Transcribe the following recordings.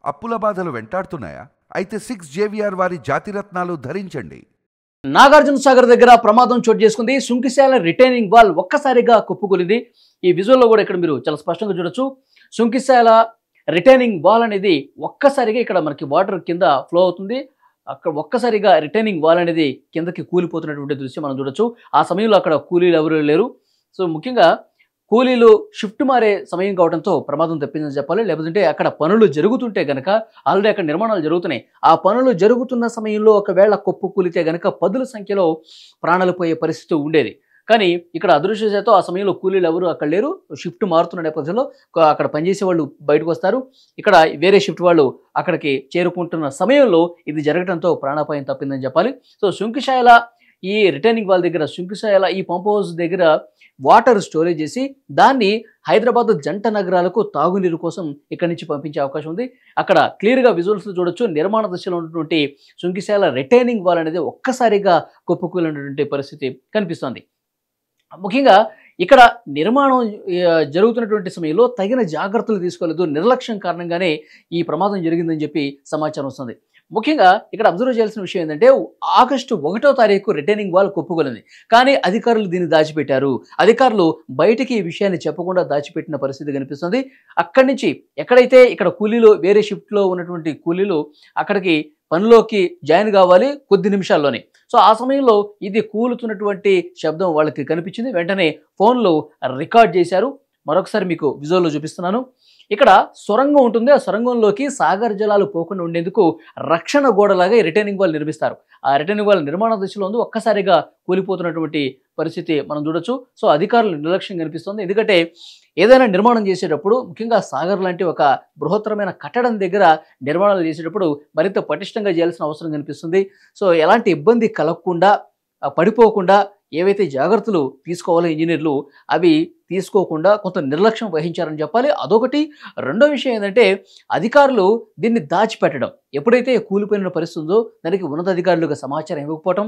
అప్పుల బాధలు వెంటాడుతున్నాయా? అయితే 6 జేవిఆర్ వారి జాతిరత్నాలు ధరించండి. నాగార్జున సాగర్ దగ్గర ప్రమాదం చోటు చేసుకుంది. సుంకిశాల రిటైనింగ్ వాల్ ఒక్కసారిగా కుప్పకూలింది. ఈ విజువల్లో కూడా ఇక్కడ మీరు చాలా స్పష్టంగా చూడొచ్చు. సుంకిశాల రిటైనింగ్ వాల్ అనేది ఒక్కసారిగా ఇక్కడ మనకి వాటర్ కింద ఫ్లో అవుతుంది. అక్కడ ఒక్కసారిగా రిటైనింగ్ వాల్ అనేది కిందకి కూలిపోతున్నటువంటి దృశ్యం మనం చూడొచ్చు. ఆ సమయంలో అక్కడ కూలీలు ఎవరు లేరు. సో ముఖ్యంగా కూలీలు షిఫ్ట్ మారే సమయం కావడంతో ప్రమాదం తప్పిందని చెప్పాలి. లేకపోతే అక్కడ పనులు జరుగుతుంటే గనక ఆల్రెడీ అక్కడ నిర్మాణాలు జరుగుతున్నాయి. ఆ పనులు జరుగుతున్న సమయంలో ఒకవేళ కుప్ప కూలితే గనక పదుల సంఖ్యలో ప్రాణాలు పోయే పరిస్థితి ఉండేది. కానీ ఇక్కడ అదృష్టవశాత్తు ఆ సమయంలో కూలీలు ఎవరు అక్కడ లేరు. షిఫ్ట్ మారుతున్న నేపథ్యంలో అక్కడ పనిచేసే వాళ్ళు బయటకు వస్తారు. ఇక్కడ వేరే షిఫ్ట్ వాళ్ళు అక్కడికి చేరుకుంటున్న సమయంలో ఇది జరగడంతో ప్రాణాపాయం తప్పిందని చెప్పాలి. సో సుంకిశాల ఈ రిటైనింగ్ వాల్ దగ్గర, సుంకిశాల ఈ పంప్ హౌస్ దగ్గర వాటర్ స్టోరేజ్ చేసి దాన్ని హైదరాబాద్ జంట నగరాలకు తాగునీరు కోసం ఇక్కడి నుంచి పంపించే అవకాశం ఉంది. అక్కడ క్లియర్గా విజువల్స్ చూడొచ్చు. నిర్మాణ దశలో ఉన్నటువంటి సుంకిశాల రిటైనింగ్ వాల్ అనేది ఒక్కసారిగా కుప్పకూలినటువంటి పరిస్థితి కనిపిస్తోంది. ముఖ్యంగా ఇక్కడ నిర్మాణం జరుగుతున్నటువంటి సమయంలో తగిన జాగ్రత్తలు తీసుకోలేదు. నిర్లక్ష్యం కారణంగానే ఈ ప్రమాదం జరిగిందని చెప్పి సమాచారం వస్తుంది. ముఖ్యంగా ఇక్కడ అబ్జర్వ్ చేయాల్సిన విషయం ఏంటంటే ఆగస్టు 1వ తారీఖు రిటైనింగ్ వాల్ కుప్పకూలింది. కానీ అధికారులు దీన్ని దాచిపెట్టారు. అధికారులు బయటికి ఈ విషయాన్ని చెప్పకుండా దాచిపెట్టిన పరిస్థితి కనిపిస్తుంది. అక్కడి నుంచి ఎక్కడైతే ఇక్కడ కూలీలు వేరే షిఫ్ట్లో ఉన్నటువంటి కూలీలు అక్కడికి పనిలోకి జాయిన్ కావాలి కొద్ది నిమిషాల్లోనే. సో ఆ సమయంలో ఇది కూలుతున్నటువంటి శబ్దం వాళ్ళకి కనిపించింది. వెంటనే ఫోన్లో రికార్డ్ చేశారు. మరొకసారి మీకు విజువల్లో చూపిస్తున్నాను. ఇక్కడ సొరంగం ఉంటుంది. ఆ సొరంగంలోకి సాగర్ జలాలు పోకుండా ఉండేందుకు రక్షణ గోడలాగా ఈ రిటైనింగ్ వాల్ నిర్మిస్తారు. ఆ రిటైనింగ్ వాల్ నిర్మాణ దశలో ఉంది. ఒక్కసారిగా కూలిపోతున్నటువంటి పరిస్థితి మనం చూడొచ్చు. సో అధికారులు నిర్లక్ష్యం కనిపిస్తుంది. ఎందుకంటే ఏదైనా నిర్మాణం చేసేటప్పుడు ముఖ్యంగా సాగర్ లాంటి ఒక బృహత్తరమైన కట్టడం దగ్గర నిర్మాణాలు చేసేటప్పుడు మరింత పటిష్టంగా చేయాల్సిన అవసరం కనిపిస్తుంది. సో ఎలాంటి ఇబ్బంది కలగకుండా పడిపోకుండా ఏవైతే జాగ్రత్తలు తీసుకోవాలో ఇంజనీర్లు అవి తీసుకోకుండా కొంత నిర్లక్ష్యం వహించారని చెప్పాలి. అదొకటి. రెండో విషయం ఏంటంటే అధికారులు దీన్ని దాచిపెట్టడం. ఎప్పుడైతే కూలిపోయిన పరిస్థితి ఉందో దానికి ఉన్నతాధికారులకు సమాచారం ఇవ్వకపోవటం,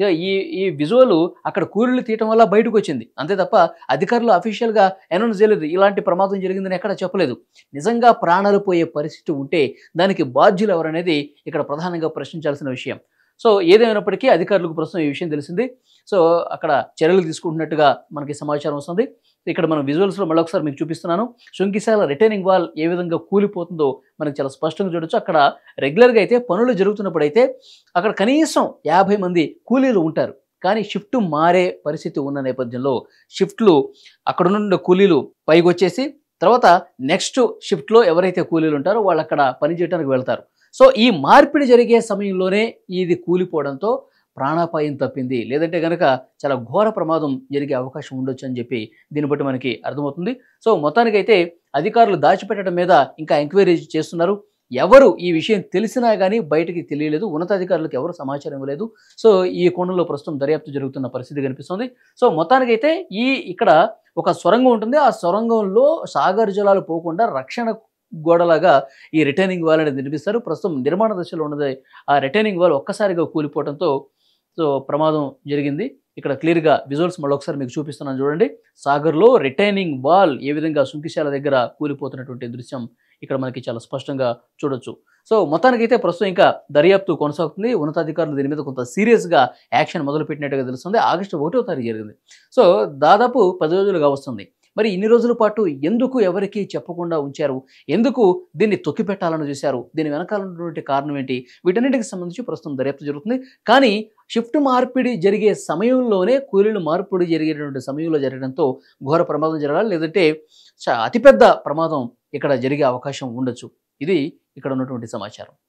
ఈ విజువల్ అక్కడ కూలీలు తీయటం వల్ల బయటకు వచ్చింది. అంతే తప్ప అధికారులు అఫీషియల్గా అనౌన్స్ చేయలేదు. ఇలాంటి ప్రమాదం జరిగిందని ఎక్కడ చెప్పలేదు. నిజంగా ప్రాణాలు పోయే పరిస్థితి ఉంటే దానికి బాధ్యులు ఎవరనేది ఇక్కడ ప్రధానంగా ప్రశ్నించాల్సిన విషయం. సో ఏదేమైనప్పటికీ అధికారులకు ప్రస్తుతం ఈ విషయం తెలిసింది. సో అక్కడ చర్యలు తీసుకుంటున్నట్టుగా మనకి సమాచారం వస్తుంది. ఇక్కడ మనం విజువల్స్లో మళ్ళొకసారి మీకు చూపిస్తున్నాను. సుంకిశాల రిటైనింగ్ వాల్ ఏ విధంగా కూలిపోతుందో మనకి చాలా స్పష్టంగా చూడొచ్చు. అక్కడ రెగ్యులర్గా అయితే పనులు జరుగుతున్నప్పుడు అయితే అక్కడ కనీసం 50 మంది కూలీలు ఉంటారు. కానీ షిఫ్ట్ మారే పరిస్థితి ఉన్న నేపథ్యంలో షిఫ్ట్లు అక్కడ నుండి కూలీలు పైకి వచ్చేసి తర్వాత నెక్స్ట్ షిఫ్ట్లో ఎవరైతే కూలీలు ఉంటారో వాళ్ళు అక్కడ పని చేయడానికి వెళ్తారు. సో ఈ మార్పిడి జరిగే సమయంలోనే ఇది కూలిపోవడంతో ప్రాణాపాయం తప్పింది. లేదంటే కనుక చాలా ఘోర ప్రమాదం జరిగే అవకాశం ఉండొచ్చు అని చెప్పి దీన్ని బట్టి మనకి అర్థమవుతుంది. సో మొత్తానికైతే అధికారులు దాచిపెట్టడం మీద ఇంకా ఎంక్వైరీ చేస్తున్నారు. ఎవరు ఈ విషయం తెలిసినా కానీ బయటికి తెలియలేదు. ఉన్నతాధికారులకు ఎవరు సమాచారం ఇవ్వలేదు. సో ఈ కోణంలో ప్రస్తుతం దర్యాప్తు జరుగుతున్న పరిస్థితి కనిపిస్తుంది. సో మొత్తానికైతే ఇక్కడ ఒక సొరంగం ఉంటుంది. ఆ సొరంగంలో సాగర్ జలాలు పోకుండా రక్షణ గోడలాగా ఈ రిటైనింగ్ వాల్ అనేది నిర్మిస్తారు. ప్రస్తుతం నిర్మాణ దశలో ఉన్నది ఆ రిటైనింగ్ వాల్ ఒక్కసారిగా కూలిపోవడంతో సో ప్రమాదం జరిగింది. ఇక్కడ క్లియర్గా విజువల్స్ మళ్ళొకసారి మీకు చూపిస్తున్నాను చూడండి. సాగర్లో రిటైనింగ్ వాల్ ఏ విధంగా సుంకిశాల దగ్గర కూలిపోతున్నటువంటి దృశ్యం ఇక్కడ మనకి చాలా స్పష్టంగా చూడొచ్చు. సో మొత్తానికైతే ప్రస్తుతం ఇంకా దర్యాప్తు కొనసాగుతుంది. ఉన్నతాధికారులు దీని మీద కొంత సీరియస్గా యాక్షన్ మొదలుపెట్టినట్టుగా తెలుస్తుంది. ఆగస్టు 1వ తారీఖు జరిగింది. సో దాదాపు 10 రోజులుగా వస్తుంది. మరి ఇన్ని రోజుల పాటు ఎందుకు ఎవరికి చెప్పకుండా ఉంచారు? ఎందుకు దీన్ని తొక్కిపెట్టాలని చూశారు? దీని వెనకాల ఉన్నటువంటి కారణం ఏంటి? వీటన్నిటికి సంబంధించి ప్రస్తుతం దర్యాప్తు జరుగుతుంది. కానీ షిఫ్ట్ మార్పిడి జరిగే సమయంలోనే కూలీలు మార్పిడి జరిగేటువంటి సమయంలో జరగడంతో ఘోర ప్రమాదం జరగాలి. లేదంటే అతిపెద్ద ప్రమాదం ఇక్కడ జరిగే అవకాశం ఉండొచ్చు. ఇది ఇక్కడ ఉన్నటువంటి సమాచారం.